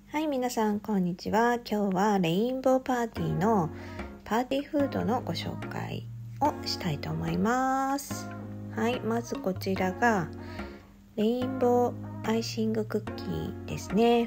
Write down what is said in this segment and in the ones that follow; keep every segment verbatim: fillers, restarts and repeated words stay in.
はい、皆さんこんにちは。今日はレインボーパーティーのパーティーフードのご紹介をしたいと思います。はい、まずこちらがレインボーアイシングクッキーですね。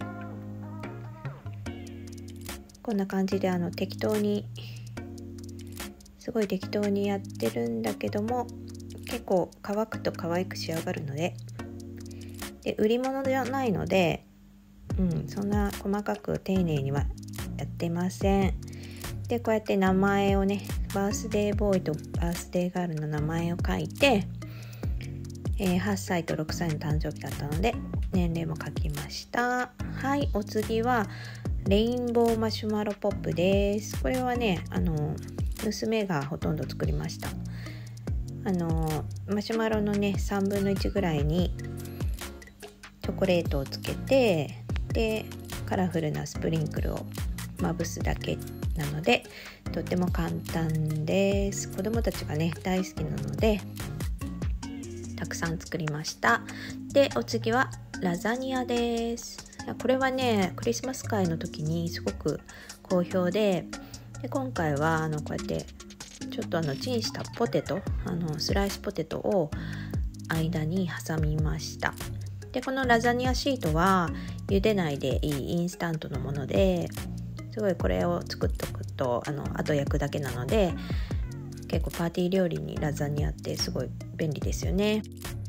こんな感じであの適当にすごい適当にやってるんだけども、結構乾くと可愛く仕上がるので、で売り物ではないのでうん、そんな細かく丁寧にはやってません。でこうやって名前をね、バースデーボーイとバースデーガールの名前を書いて、えー、はっさいとろくさいの誕生日だったので年齢も書きました。はい、お次はレインボーマシュマロポップです。これはね、あの娘がほとんど作りました。あのマシュマロのねさんぶんのいちぐらいにチョコレートをつけて、でカラフルなスプリンクルをまぶすだけなのでとっても簡単です。子供たちがね大好きなのでたくさん作りました。でお次はラザニアです。これはねクリスマス会の時にすごく好評で、で今回はあのこうやってちょっとあのチンしたポテト、あのスライスポテトを間に挟みました。でこのラザニアシートは茹でないでいいインスタントのもので、すごいこれを作っとくとあのあと焼くだけなので、結構パーティー料理にラザニアってすごい便利ですよね。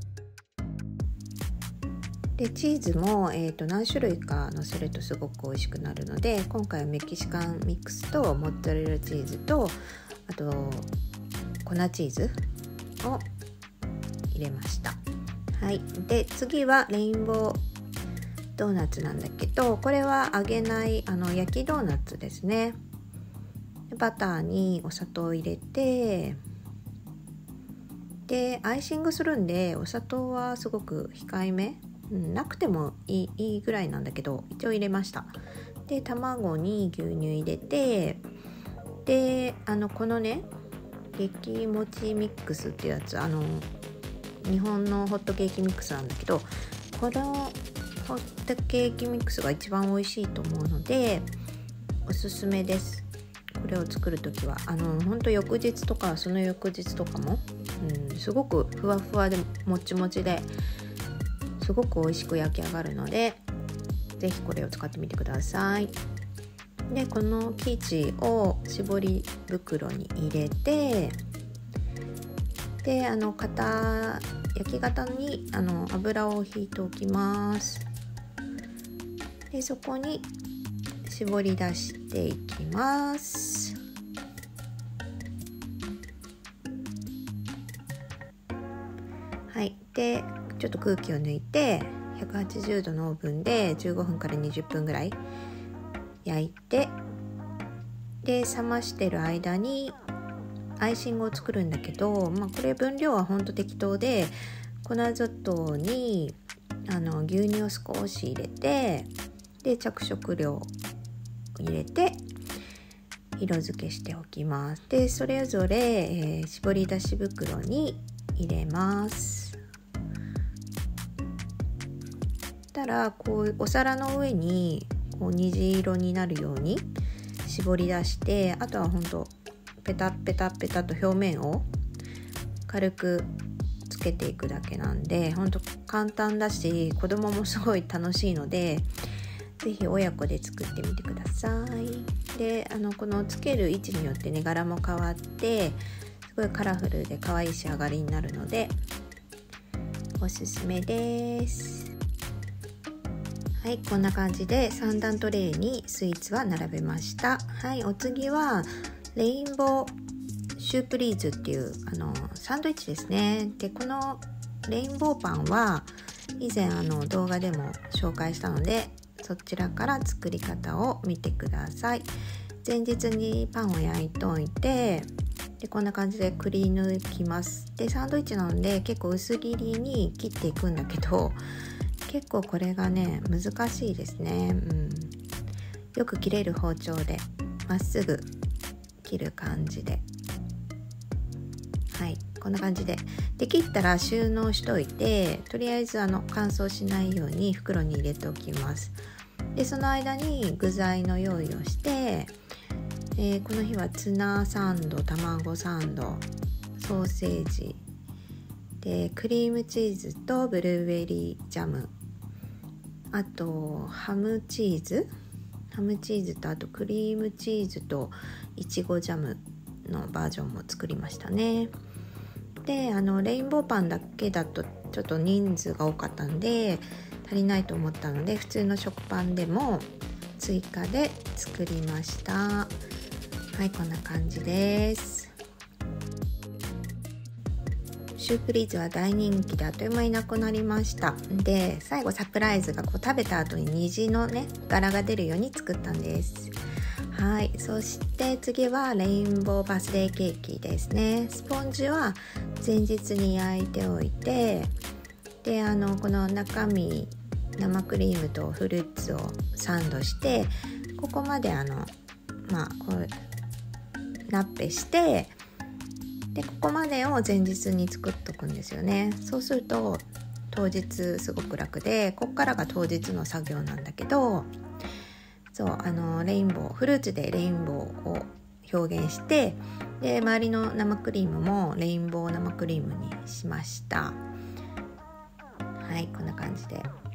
でチーズも、えーと、何種類か乗せるとすごく美味しくなるので、今回はメキシカンミックスとモッツァレラチーズとあと粉チーズを入れました。はい、で次はレインボードーナツなんだけど、これは揚げないあの焼きドーナツですね。バターにお砂糖を入れて、でアイシングするんでお砂糖はすごく控えめ、うん、なくてもいい、いいぐらいなんだけど一応入れました。で卵に牛乳入れて、であのこのね激もちミックスっていうやつ、あの日本のホットケーキミックスなんだけど、このホットケーキミックスが一番美味しいと思うのでおすすめです。これを作るときはあのほんと翌日とかその翌日とかも、うん、すごくふわふわでもちもちですごく美味しく焼き上がるので、ぜひこれを使ってみてください。でこの生地を絞り袋に入れて、であの型焼き型にあの油を引いておきます。でそこに絞り出していきます。はい、でちょっと空気を抜いてひゃくはちじゅうどのオーブンでじゅうごふんからにじゅっぷんぐらい焼いて、で冷ましてる間にアイシングを作るんだけど、まあ、これ分量はほんと適当で、粉砂糖にあの牛乳を少し入れて、で着色料を入れて色付けしておきます。でそれぞれ、えー、絞り出し袋に入れます。たらこうお皿の上にこう虹色になるように絞り出して、あとはほんとペタペタペタと表面を軽くつけていくだけなんで、ほんと簡単だし子供もすごい楽しいので、ぜひ親子で作ってみてください。であのこのつける位置によってね柄も変わってすごいカラフルで可愛い仕上がりになるのでおすすめです。はい、こんな感じでさん段トレイにスイーツは並べました。はい、お次はレインボーシュープリーズっていうあのサンドイッチですね。でこのレインボーパンは以前あの動画でも紹介したので、そちらから作り方を見てください。前日にパンを焼いておいて、でこんな感じでくり抜きます。でサンドイッチなので結構薄切りに切っていくんだけど、結構これがね難しいですね、うん、よく切れる包丁でまっすぐ切る感じで、はい、こんな感じでで切ったら収納しといて、とりあえずあの乾燥しないように袋に入れておきます。 でその間に具材の用意をして、えー、この日はツナサンド、卵サンド、ソーセージでクリームチーズとブルーベリージャム、あとハムチーズハムチーズとあとクリームチーズといちごジャムのバージョンも作りましたね。であのレインボーパンだけだとちょっと人数が多かったんで足りないと思ったので、普通の食パンでも追加で作りました。はい、こんな感じです。シューフリーズは大人気であっという間になくなりました。で最後サプライズがこう食べた後に虹のね柄が出るように作ったんです。はい、そして次はレインボーバースデーケーキですね。スポンジは前日に焼いておいて、であのこの中身生クリームとフルーツをサンドして、ここまであのまあこうラッペして、でここまでを前日に作っとくんですよね。そうすると当日すごく楽で、ここからが当日の作業なんだけど、そうあのレインボーフルーツでレインボーを表現して、で周りの生クリームもレインボー生クリームにしました。はい、こんな感じ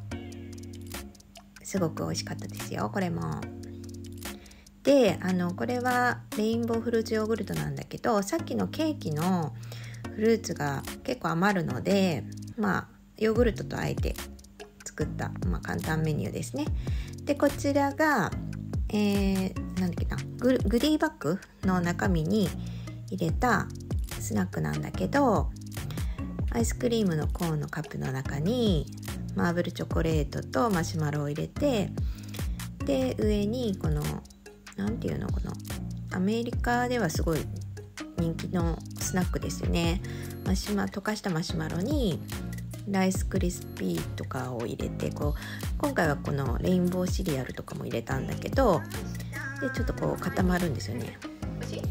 ですごく美味しかったですよ、これも。であのこれはレインボーフルーツヨーグルトなんだけど、さっきのケーキのフルーツが結構余るので、まあヨーグルトとあえて作った、まあ、簡単メニューですね。でこちらが、えー、なんだっけなグ、グリーバッグの中身に入れたスナックなんだけど、アイスクリームのコーンのカップの中にマーブルチョコレートとマシュマロを入れて、で上にこのなんていうの、このアメリカではすごい人気のスナックですよね。マシュマ溶かしたマシュマロにライスクリスピーとかを入れて、こう今回はこのレインボーシリアルとかも入れたんだけど、でちょっとこう固まるんですよね。欲しい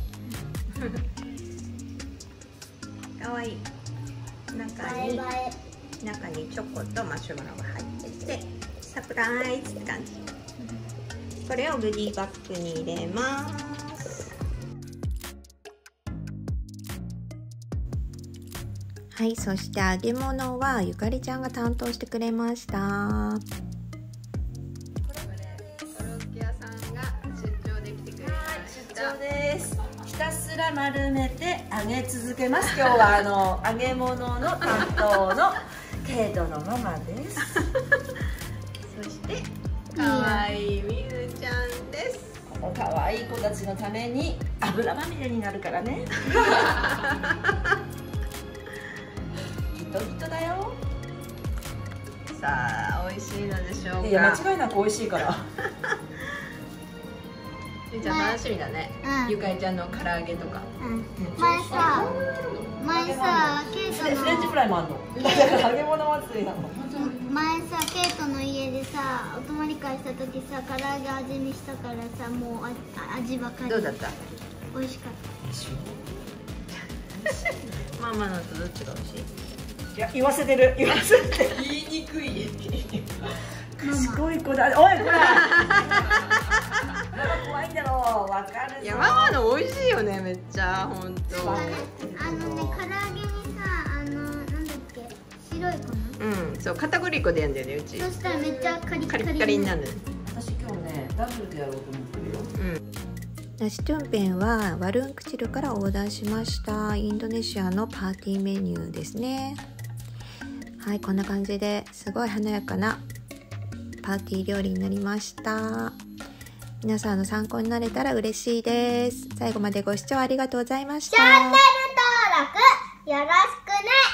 かわいい。中に中にチョコとマシュマロが入っててサプライズって感じ。これをグリーバッグに入れます。はい、そして揚げ物はゆかりちゃんが担当してくれました。 コロッケ屋さんが出張できてくれました。 出張です。ひたすら丸めて揚げ続けます。今日はあの揚げ物の担当のケイトのママです。 そしてかわいいみゆちゃんです。 このかわいい子たちのために油まみれになるからね。ギトギトだよ。 さあ美味しいのでしょうか。 いや間違いなく美味しいから。 みゆちゃん楽しみだね。 うん、 ゆかりちゃんの唐揚げとか。 うん、前さ前さケイトのフレンチフライもあるの。だから揚げ物祭りなの。 前さケイトの家でさお泊まり会した時さ唐揚げ味見したからさ、もうあ味ばかり。 どうだった？ 美味しかった。 ママのとどっちが美味しい？ いや言わせてる言わせてる。 言いにくい。 賢い子だ。おいこら。怖いんだろう。わかるぞ。 いやママの美味しいよね、めっちゃ本当。 あのね唐揚げにさあのなんだっけ白い粉。 うん、そう片栗粉でやんだよねうち。 そしたらめっちゃカリカリカリッカリになる。 私今日ねダブルでやろうと思ってるよ。 うん。 ナシトゥンペンはワルンクチルからオーダーしました。インドネシアのパーティーメニューですね。はい、こんな感じですごい華やかなパーティー料理になりました。皆さんの参考になれたら嬉しいです。最後までご視聴ありがとうございました。 チャンネル登録よろしくね。